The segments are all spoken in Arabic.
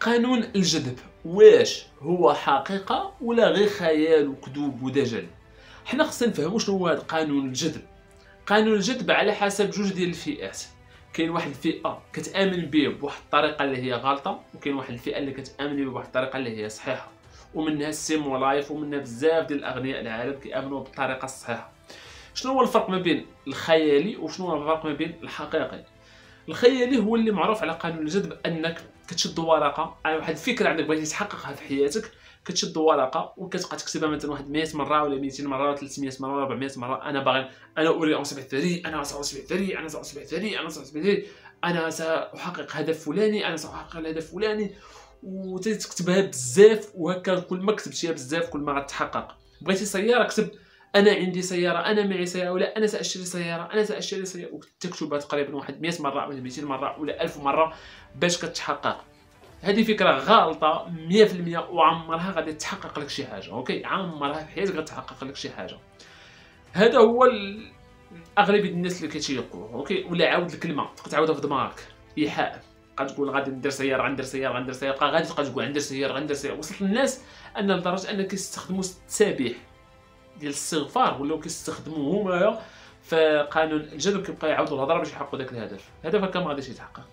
قانون الجذب واش هو حقيقة ولا غير خيال وكذوب ودجل؟ حنا خصنا نفهموا شنو هو هذا قانون الجذب. قانون الجذب على حسب جوج ديال الفئات. كاين واحد الفئة كتآمن به بواحد الطريقة اللي هي غلطة، وكاين واحد الفئة اللي كتآمن به بواحد الطريقة اللي هي صحيحة. ومنها السيمو لايف، ومنها بزاف ديال الاغنياء العالم كيامنوا بالطريقة الصحيحة. شنو هو الفرق ما بين الخيالي وشنو هو الفرق ما بين الحقيقي؟ الخيالي هو اللي معروف على قانون الجذب، انك كتشد ورقه على واحد الفكره عندك بغيتي تحققها في حياتك، كتشد ورقه وكتبقى تكتبها مثلا واحد 100 مره ولا 200 مره ولا 300 مره ولا 400 مره. انا باغي، انا اريد ان اصبح ثري، انا ساصبح ثري، انا ساصبح ثري، انا ساصبح ثري، انا ساحقق هدف فلاني، انا ساحقق الهدف فلاني، وتكتبها بزاف. وهكا كل ما كتبتيها بزاف كل ما غتحقق. بغيتي سياره، كتب انا عندي سياره، انا معي سياره، ولا انا ساشتري سياره، انا ساشتري سياره، وتكتبها تقريبا واحد 100 مره ولا 200 مره ولا 1000 مره باش كتحقق. هذه فكره غلطه 100%، وعمرها غادي تحقق لك شي حاجه. اوكي، عمرها في حياتك غتحقق لك شي حاجه. هذا هو اغلبيه الناس اللي كيتيقوا. اوكي، ولا عاود الكلمه كتعاودها في دماغك، ايحاء. غتقول غادي ندير سياره، غندير سياره، غندير سياره، غادي تبقى تقول غندير سياره، غندير سياره. وصلت الناس ان لدرجه ان كيستخدموا التسابيح ديال الاستغفار، ولاو كيستخدموا هما في قانون الجذب، كيبقى يعاودوا الهضره باش يحققوا داك الهدف. الهدف هكا ما غاديش يتحقق.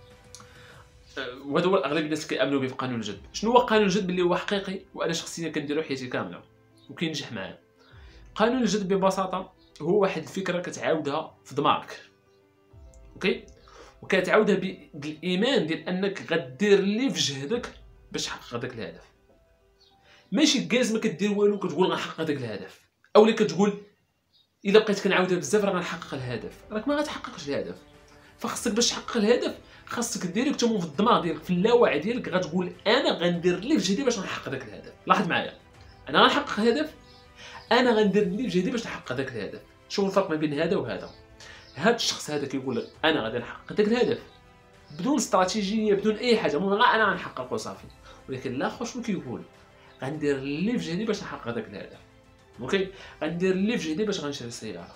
وهذا هو اغلب الناس كيامنوا به في قانون الجذب. شنو هو قانون الجذب اللي هو حقيقي وانا شخصيا كنديرو حياتي كامله وكينجح معايا؟ قانون الجذب ببساطه هو واحد الفكره كتعاودها في دماغك. اوكي، وكتعاودها بالايمان ديال انك غدير اللي في جهدك باش تحقق داك الهدف. ماشي كاز ما كدير والو كتقول غنحقق داك الهدف، اولا كتقول الا بقيت كنعاودها بزاف راه غنحقق الهدف. راك ما غتحققش الهدف. فخصك باش تحقق الهدف خاصك ديريكت في الدماغ ديالك، في اللاوعي ديالك، غتقول انا غندير اللي في جهدي باش نحقق داك الهدف. لاحظ معايا، انا غنحقق الهدف، انا غندير اللي في جهدي باش نحقق داك الهدف. شوف الفرق ما بين هذا وهذا. هذا الشخص هذا كيقول لك انا غادي نحقق داك الهدف بدون استراتيجيه، بدون اي حاجه، المهم غير انا غنحققه صافي. ولكن الاخر شنو كيقول؟ غندير اللي في جهدي باش نحقق داك الهدف. اوكي، غندير اللي في جهدي باش غنشري سياره.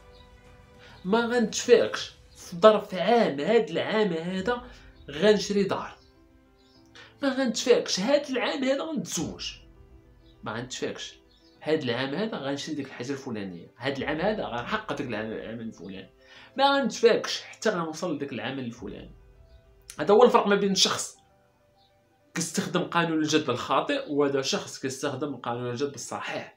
ما غنتفاكش في ظرف عام، هاد العام هذا غنشري دار. ما غنتفاكش هاد العام هذا غنتزوج. ما غنتفاكش هاد العام هذا غنشري ديك الحاجه الفلانيه. هاد العام هذا غنحقق ديك العمل الفلاني. ما غنتفاكش حتى غنوصل لديك العمل الفلاني. هذا هو الفرق ما بين شخص كيستخدم قانون الجذب الخاطئ وهذا شخص كيستخدم قانون الجذب الصحيح.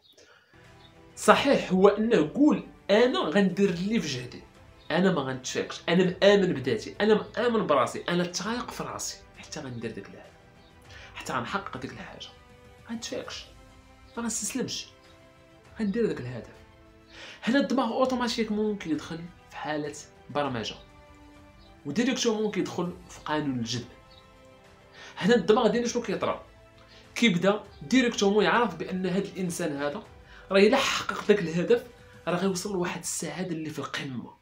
صحيح هو انه قول انا غندير اللي في جهدي، انا ما غنتفاكش، انا مآمن بذاتي، انا مآمن براسي، انا تايق في راسي، حتى غندير ديك الهدف، حتى غنحقق ديك الحاجه. ما غنتفاكش، ما غنستسلمش، غندير داك الهدف. هنا الدماغ اوتوماتيكمون كيدخل في حاله برمجه، وديريكتومون كيدخل في قانون الجذب. هنا الدماغ ديالو شنو كيطرا؟ كيبدا ديريكتومون يعرف بان هذا الانسان هذا راه الا حقق داك الهدف راه غيوصل لواحد السعاده اللي في القمه.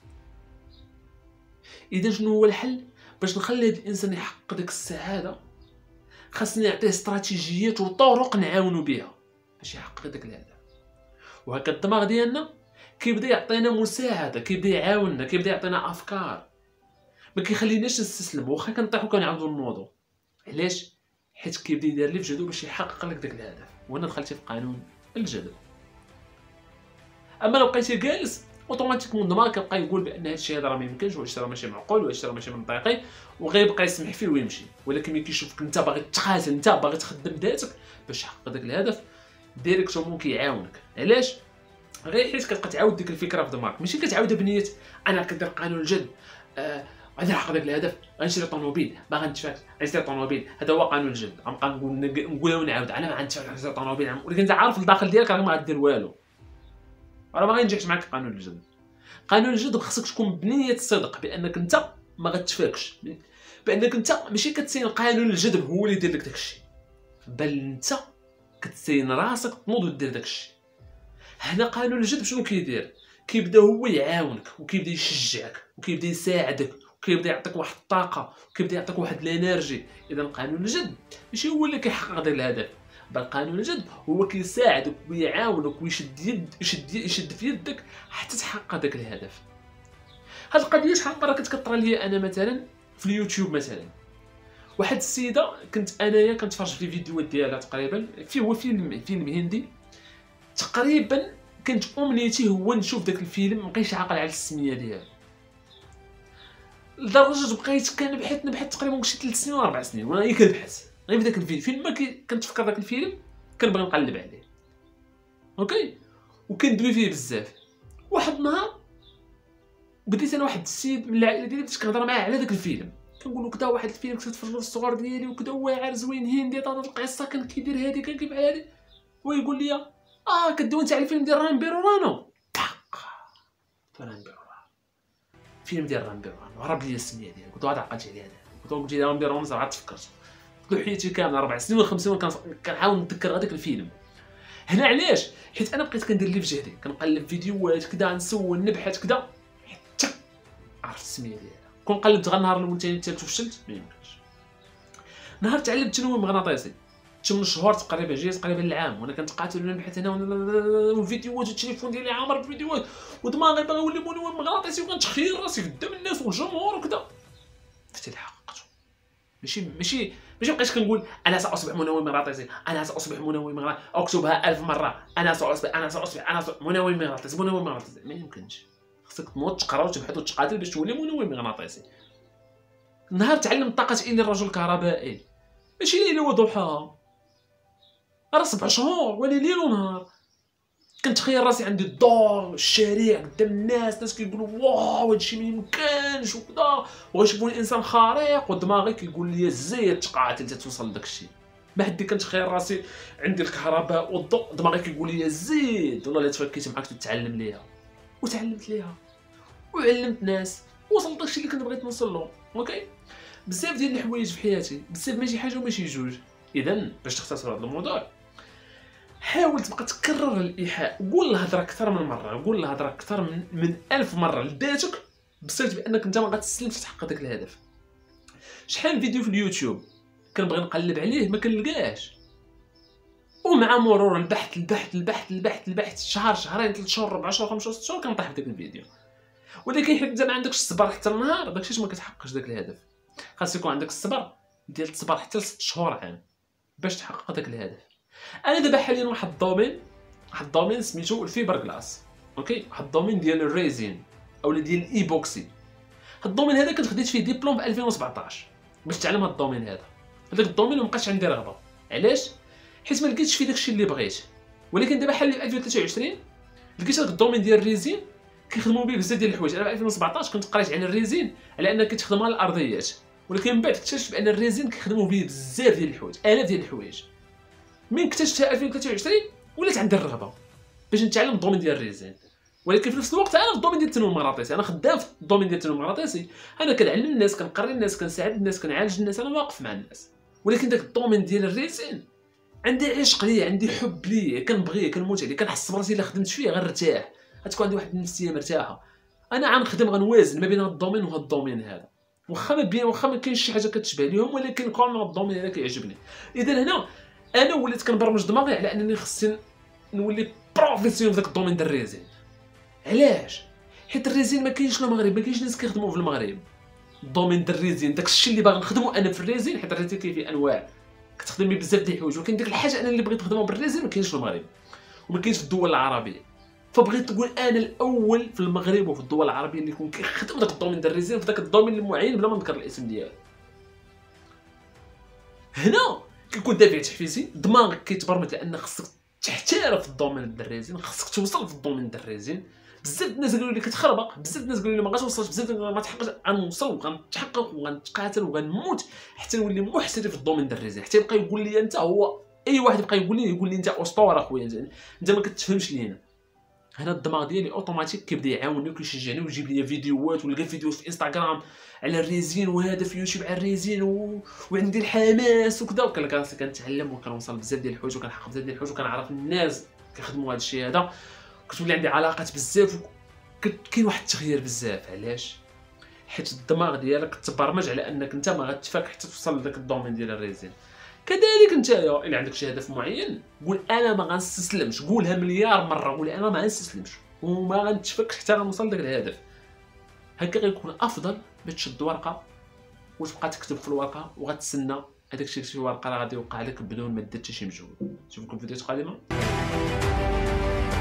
اذا شنو هو الحل باش نخلي هذا الانسان يحقق داك السعاده؟ خاصني نعطيه استراتيجيات وطرق نعاونو بها باش يحقق داك الهدف. وهكا الدماغ ديالنا كيبدا يعطينا مساعده، كيبدا يعاوننا، كيبدا يعطينا افكار، ما كيخليناش نستسلم واخا كنطيحو كنعاودو نوضو. علاش؟ حيت كيبدا يدير لي في جهدو باش يحقق لك داك الهدف. وهنا دخلتي في قانون الجذب. اما لو بقيتي جالس اوتوماتيكمون الدماغ كيبقى يقول بان هذا الشيء هذا راه ما يمكنش، وهذا الشيء راه ماشي معقول، وهذا الشيء راه ماشي منطقي، وغيبقى يسمح فيه ويمشي. ولكن ملي كيشوفك انت باغي تقاتل، انت باغي تخدم ذاتك باش تحقق داك الهدف، ديريكتومون كيعاونك. علاش؟ غير حيت كتبقى تعاود ديك الفكره في دماغك، ماشي كتعاودها بنيه انا كندير قانون الجذب، غادي نحقق داك الهدف، غنشري طوموبيل، ما غنتفاكش غنشري طوموبيل. هذا هو قانون الجذب. غنبقى نقولها ونعاود انا ما غنتفاكش غنشري طوموبيل، ولكن انت عارف الداخل ديالك راه ما غدير والو، راه ما غينجحش معاك قانون الجذب. قانون الجذب خصك تكون بنيه صدق بانك انت ما غتفاكش، بانك انت ماشي كتسين قانون الجذب هو اللي يدير لك داكشي، بل انت كتسين راسك تنوض ودير داكشي. هنا قانون الجذب شنو كيدير؟ كيبدا هو يعاونك وكيبدا يشجعك وكيبدا يساعدك وكيبدا يعطيك واحد الطاقه وكيبدا يعطيك واحد الانرجي. اذا قانون الجذب ماشي هو اللي كيحقق داك الهدف، بل قانون الجذب هو كيساعدك ويعاونك ويشد في يدك حتى تحقق داك الهدف. هاد القضيه شحال من مره كنت كطرى ليا انا مثلا في اليوتيوب مثلا، واحد السيده كنت انايا كنتفرج في الفيديوهات ديالها تقريبا، هو فيلم هندي تقريبا، كانت امنيتي هو نشوف داك الفيلم، مابقيتش عاقل على السميه ديالو، لدرجه بقيت كنبحث تقريبا شي 3 سنين ولا 4 سنين وانا غير كنبحث غير في داك الفيلم، فين ما كنتفكر داك الفيلم كنبغي نقلب عليه. اوكي، وكندوي فيه بزاف. واحد النهار بديت انا واحد السيد من العائله ديالي بديت كنهضر معاه على داك الفيلم، كنقول له كدا واحد الفيلم كنت كنتفرج في الصغر ديالي وكدا واعر زوين هندي، طاط القصه كان كيدير هادي كان كيفعل هادي، ويقول لي كدوي انت على الفيلم ديال رامبيرو رانو. فيلم ديال رامبيرو رانو هرب لي السميه ديالو، قلت له عقلتي عليها، قلت له رامبيرو رانو صراحه تفكرت، قلت له حياتي كامله 4 سنين ولا 5 سنين كنحاول نتذكر هذاك الفيلم. هنا علاش؟ حيت انا بقيت كندير لي في جهدي، كنقلب فيديوهات كدا، نسول نبحث كدا، حتى عرفت السميه ديالها. كون قلبت غير النهار الاول الثاني الثالث وفشلت، ما يمكنش. نهار تعلمت التنويم المغناطيسي 8 شهور تقريبا، جاي تقريبا العام وانا كنتقاتل ونبحث هنا والفيديوهات والتليفون ديالي عامر بالفيديوهات، ودماغي باغي نولي منوم مغناطيسي وكنتخيل راسي قدام الناس والجمهور وكذا. حتى حققته. ماشي بقيت كنقول انا ساصبح منوم مغناطيسي، انا ساصبح منوم مغناطيسي، اكتبها 1000 مره، انا ساصبح منوم مغناطيسي، منوم مغناطيسي. ما يمكنش، خصك تنوض تقرا وتبحث وتقاتل باش تولي منوم مغناطيسي. نهار تعلمت طاقه اني الرجل الكهربائي، ماشي ليل وضحاها، راه 7 شهور ولا ليل ونهار. كنتخيل راسي عندي الدور الشارع قدام الناس كيقولوا واو هادشي ما يمكنش وكذا، وغيشوفوني انسان خارق، ودماغي كيقول لي زيد تقاتل توصل لداك الشيء. ما حدي كنتخيل راسي عندي الكهرباء والضوء، دماغي كيقول لي زيد، والله الا تفكيت معاك تتعلم ليها، وتعلمت ليها وعلمت ناس، وصلت داكشي اللي كنت بغيت نوصل له. اوكي، بزاف ديال الحوايج في حياتي، بزاف ماشي حاجه وماشي جوج. اذا باش تختصر هذا الموضوع، حاول تبقى تكرر الايحاء، قول الهضره اكثر من مره، قول الهضره اكثر من 1000 مره لذاتك، بصفه بانك انت ما غتسلمش تحقق داك الهدف. شحال فيديو في اليوتيوب كنبغي نقلب عليه ما كنلقاش، ومع مرور البحث شهر شهرين 3 شهور 4 شهور 5 6 شهور كنطيح في داك الفيديو. ولكن حيت انت ما عندكش الصبر حتى النهار، داكشي ما كتحققش داك الهدف. خاص يكون عندك الصبر ديال تصبر حتى ل 6 شهور عام باش تحقق داك الهدف. انا دابا حاليا واحد الدومين سميتو الفيبر كلاس. اوكي، واحد الدومين ديال الريزين اولا ديال الايبوكسي. هاد الدومين هذا كنت خديت فيه ديبلوم في 2017 باش نتعلم هاد الدومين هذا. هذاك الدومين ما بقاش عندي رغبه، علاش؟ حيت ما لقيتش فيه داكشي اللي بغيت. ولكن دابا حاليا في 2023 لقيت هذاك الدومين ديال الريزين كيخدموا به بزاف ديال الحوايج. انا في 2017 كنت قريت على الريزين على انك كتخدم على الارضيات، ولكن من بعد اكتشفت بان الريزين كيخدموا به بزاف ديال الحوايج، الاف ديال الحوايج. من اكتشفتها 2023 ولات عندي الرغبه باش نتعلم الدومين ديال الريزين. ولكن في نفس الوقت انا في الدومين ديال التنويم المغناطيسي، انا خدام في الدومين ديال التنويم المغناطيسي، انا كنعلم الناس، كنقري الناس، كنساعد الناس، كنعالج الناس، انا واقف مع الناس. ولكن داك الدومين ديال الريزين عندي عشق ليه، عندي حب ليه، كنبغيه، كنموت عليه، كنحس براسي الا خدمت فيه غنرتاح، غتكون عندي واحد النفسيه مرتاحه. انا غنخدم غنوازن ما بين هاد الدومين وهاد الدومين هذا، واخا ما كاينش شي حاجه كتشبه ليهم، ولكن كون الدومين هذا كيعجبني. اذا هنا انا وليت كنبرمج دماغي على انني خصني نولي بروفيسيونيل في داك الدومين ديال الريزين. علاش؟ حيت الريزين ما كاينش في المغرب، ما كاينش ناس كيخدموا في المغرب. الدومين ديال الريزين داكشي اللي باغي نخدمو انا في الريزين، حيت الريزين كاين فيه انواع كتخدم بيه بزاف ديال الحوايج، ولكن ديك الحاجه انا اللي بغيت نخدمها بالريزين ما كاينش في المغرب وما كاينش في الدول العربيه. فبغيت نقول انا الاول في المغرب وفي الدول العربيه اللي يكون كيخدم داك الدومين ديال الريزين في داك الدومين المعين بلا ما نذكر الاسم ديالو. هنا كيكون دافع تحفيزي، دماغك كيتبرمج لان خصك تحترف في الدومين ديال الريزين، خصك توصل في الدومين ديال الريزين. بزاف الناس قالوا لي كتخربق، بزاف الناس قالوا لي ما غاتوصلش، بزاف ما غاتحققش. غنوصل وغنتحقق وغنتقاتل وغنموت حتى نولي محترف في الدومين ديال الريزين، حتى يبقى يقول لي انت هو اي واحد يبقى يقول لي انت اسطوره اخويا، انت ما كتفهمش لينا. هنا الدماغ ديالي اوتوماتيك كيبدا يعاونني وكيشجعني ويجيب لي فيديوهات، ولقى فيديوهات في انستغرام على الريزين، وهذا في يوتيوب على الريزين وعندي الحماس وكذا، وكنلقى راسي كنتعلم وكنوصل بزاف ديال الحوايج وكنحقق بزاف ديال الحوايج وكنعرف الناس كيخدموا هذا الشيء هذا، كتولي عندي علاقات بزاف، كاين واحد التغيير بزاف. علاش؟ حيت الدماغ ديالك تبرمج على انك انت ما غتفاك حتى توصل لذاك الدومين ديال الريزين. كذلك نتايا الا عندك شي هدف معين قول انا ما غنستسلمش، قولها مليار مره، قول انا ما غنستسلمش وما غنتفكش حتى غنوصل لذاك الهدف. هكا غيكون افضل باش تشد ورقه وتبقى تكتب في الورقه وغتسنى هذاك الشيء شي ورقه راه غادي يوقع لك بدون ما دير حتى شي مجهود. نشوفكم في فيديوهات قادمه.